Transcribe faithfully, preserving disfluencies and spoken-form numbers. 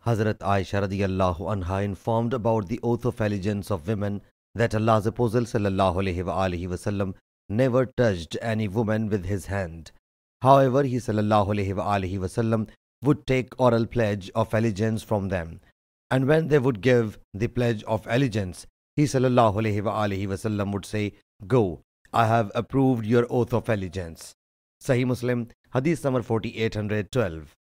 Hazrat Aisha radiyallahu anha informed about the oath of allegiance of women that Allah's Apostle sallallahu alaihi wa alihi wasallam never touched any woman with his hand. However, he sallallahu alaihi wa alihi wasallam would take oral pledge of allegiance from them. And when they would give the pledge of allegiance, he sallallahu alaihi wa alihi wasallam would say, "Go, I have approved your oath of allegiance." Sahih Muslim Hadith number forty-eight twelve.